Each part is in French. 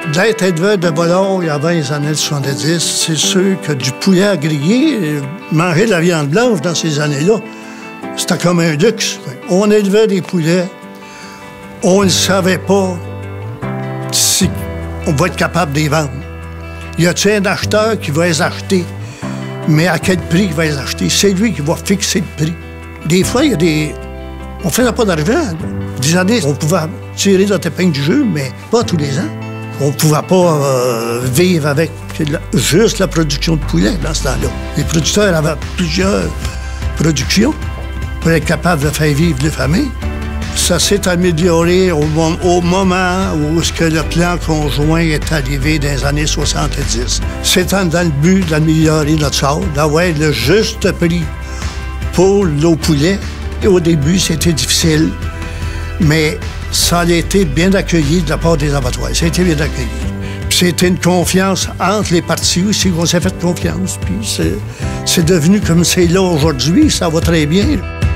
D'être éleveur de volaille avant les années 70, c'est sûr que du poulet à griller, manger de la viande blanche dans ces années-là, c'était comme un luxe. On élevait des poulets, on ne savait pas si on va être capable de les vendre. Y a-t-il un acheteur qui va les acheter, mais à quel prix il va les acheter? C'est lui qui va fixer le prix. Des fois, il y a des... On ne faisait pas d'argent. Des années, on pouvait tirer notre épingle du jeu, mais pas tous les ans. On ne pouvait pas vivre avec juste la production de poulet dans ce temps-là. Les producteurs avaient plusieurs productions pour être capables de faire vivre les familles. Ça s'est amélioré au moment où le plan conjoint est arrivé dans les années 70. C'était dans le but d'améliorer notre sort, d'avoir le juste prix pour nos poulets. Et au début, c'était difficile, mais ça a été bien accueilli de la part des abattoirs. Ça a été bien accueilli. Puis c'était une confiance entre les parties aussi, qu'on s'est fait confiance. Puis c'est devenu comme c'est là aujourd'hui, ça va très bien.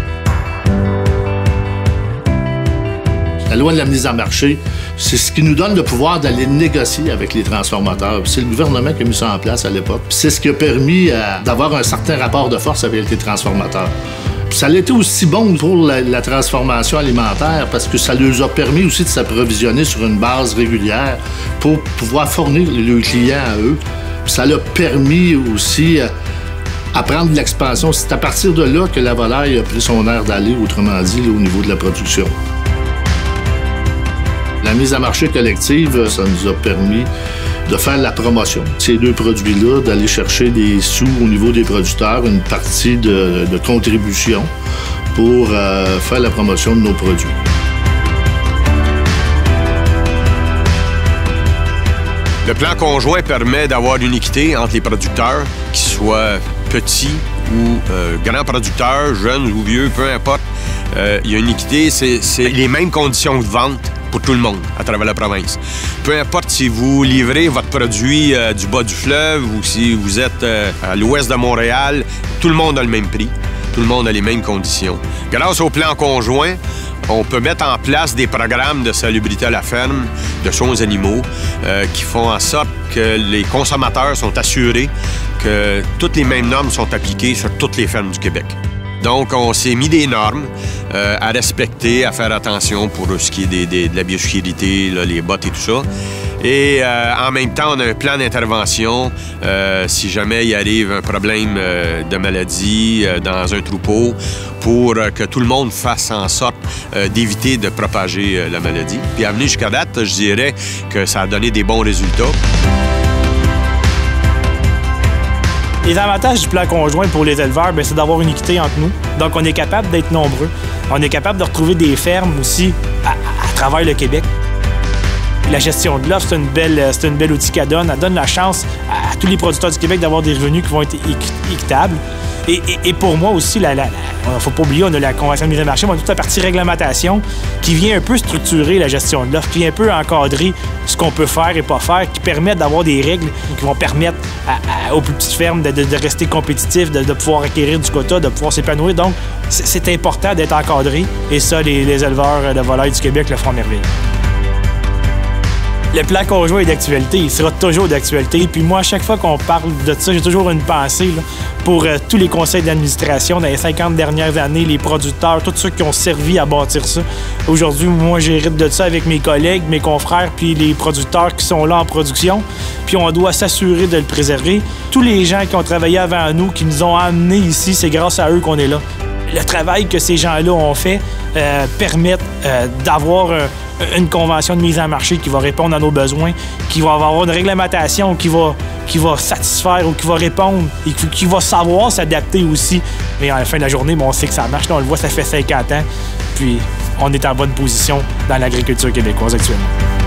La loi de la mise en marché, c'est ce qui nous donne le pouvoir d'aller négocier avec les transformateurs. C'est le gouvernement qui a mis ça en place à l'époque. C'est ce qui a permis d'avoir un certain rapport de force avec les transformateurs. Ça a été aussi bon pour la transformation alimentaire parce que ça leur a permis aussi de s'approvisionner sur une base régulière pour pouvoir fournir leurs clients à eux. Ça leur a permis aussi à prendre de l'expansion. C'est à partir de là que la volaille a pris son air d'aller, autrement dit, au niveau de la production. La mise à marché collective, ça nous a permis de faire la promotion. Ces deux produits-là, d'aller chercher des sous au niveau des producteurs, une partie de contribution pour faire la promotion de nos produits. Le plan conjoint permet d'avoir une équité entre les producteurs, qu'ils soient petits ou grands producteurs, jeunes ou vieux, peu importe. Il y a une équité, c'est les mêmes conditions de vente pour tout le monde à travers la province. Peu importe si vous livrez votre produit du bas du fleuve ou si vous êtes à l'ouest de Montréal, tout le monde a le même prix, tout le monde a les mêmes conditions. Grâce au plan conjoint, on peut mettre en place des programmes de salubrité à la ferme, de soins aux animaux, qui font en sorte que les consommateurs sont assurés que toutes les mêmes normes sont appliquées sur toutes les fermes du Québec. Donc, on s'est mis des normes à respecter, à faire attention pour ce qui est de la biosécurité, là, les bottes et tout ça. Et en même temps, on a un plan d'intervention si jamais il arrive un problème de maladie dans un troupeau pour que tout le monde fasse en sorte d'éviter de propager la maladie. Puis à venir jusqu'à date, je dirais que ça a donné des bons résultats. Les avantages du plan conjoint pour les éleveurs, c'est d'avoir une équité entre nous. Donc, on est capable d'être nombreux. On est capable de retrouver des fermes aussi à travers le Québec. La gestion de l'offre, c'est une belle outil qu'elle donne. Elle donne la chance à tous les producteurs du Québec d'avoir des revenus qui vont être équitables. Et pour moi aussi, il ne faut pas oublier, on a la Convention de mise en marché, mais on a toute la partie réglementation qui vient un peu structurer la gestion de l'offre, qui vient un peu encadrer ce qu'on peut faire et pas faire, qui permettent d'avoir des règles qui vont permettre aux plus petites fermes de rester compétitifs, de pouvoir acquérir du quota, de pouvoir s'épanouir. Donc, c'est important d'être encadré et ça, les éleveurs de volailles du Québec le feront merveille. Le plan conjoint est d'actualité, il sera toujours d'actualité. Puis moi, à chaque fois qu'on parle de ça, j'ai toujours une pensée là, pour tous les conseils d'administration dans les 50 dernières années, les producteurs, tous ceux qui ont servi à bâtir ça. Aujourd'hui, moi, j'hérite de ça avec mes collègues, mes confrères, puis les producteurs qui sont là en production. Puis on doit s'assurer de le préserver. Tous les gens qui ont travaillé avant nous, qui nous ont amenés ici, c'est grâce à eux qu'on est là. Le travail que ces gens-là ont fait permet d'avoir une convention de mise en marché qui va répondre à nos besoins, qui va avoir une réglementation qui va satisfaire ou qui va répondre et qui va savoir s'adapter aussi. Mais à la fin de la journée, on sait que ça marche. Là, on le voit, ça fait 50 ans. Puis on est en bonne position dans l'agriculture québécoise actuellement.